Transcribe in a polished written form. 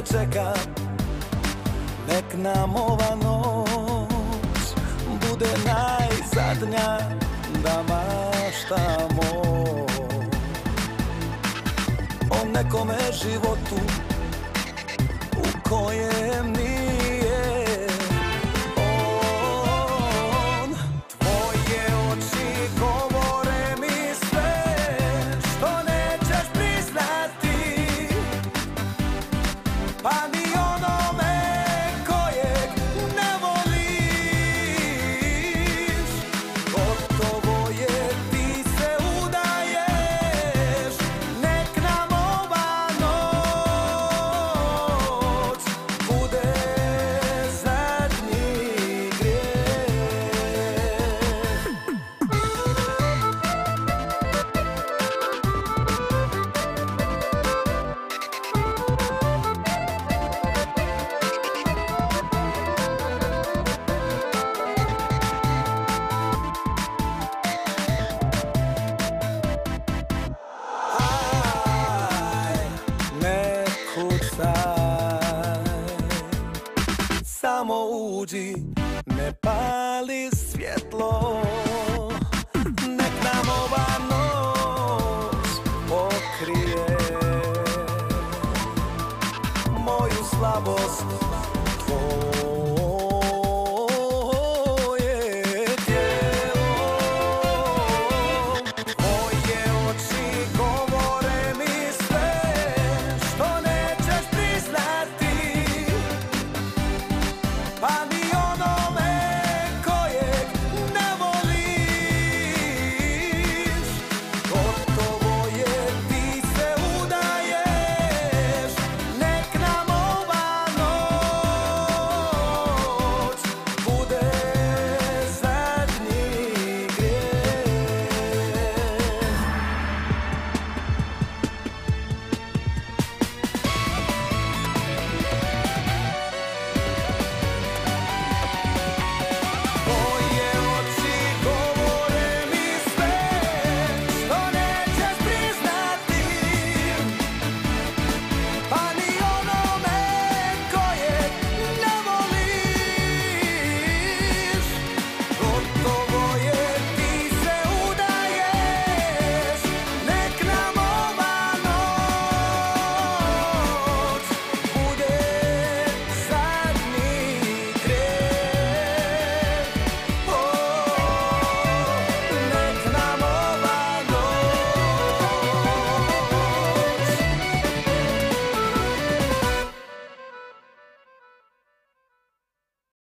čeka. Nek nam ova noć bude najzadnja da maštamo o nekome životu u kojem nije on. Tvoje oči govore mi sve što nećeš priznati, pa ni onome kojeg ne voliš. Gotovo je, ti se udaješ. Nek nam ova noć bude zadnji grijeh. Ne kucaj, samo uđi, ne pali svjetlo. Nek nam ova noć pokrije moju slabost.